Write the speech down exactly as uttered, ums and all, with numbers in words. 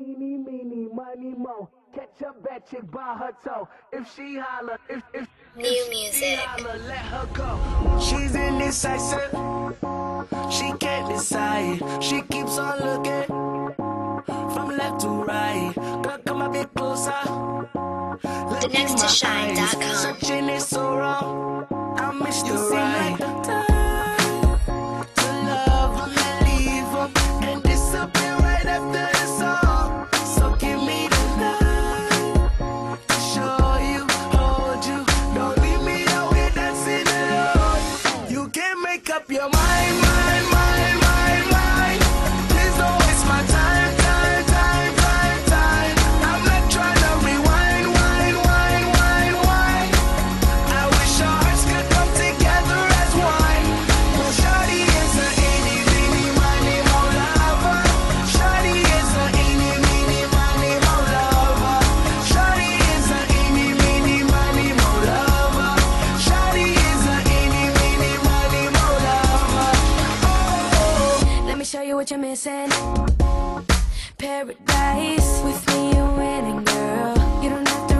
Eeny, meeny, miny, mo. Catch a bad chick by her toe. If she holler, if if, New if music. she holler, let her go. She's indecisive. She can't decide. She keeps on looking from left to right. Girl, come a bit closer. The next to shine dot com. Searching is so wrong. I miss you the right. Like the time to love them and leave them and disappear right after the song. So give me the night to show you, hold you. Don't leave me out here dancing alone. You can't make up your mind, mind, mind, mind, mind. Please don't waste my time, time, time, time, time. I'm not trying to rewind, wind, wind, wind, wind. I wish our hearts could come together as one. Well, Shawty is a eeny, meeny, miny, mo lover. Shawty is a eeny, meeny, miny, mo lover. Shawty is a eeny, meeny, miny, mo lover. Shawty is a eeny, meeny, miny, mo lover. Oh. Let me show you what you're missing. Paradise with me, you're winning, girl. You don't have to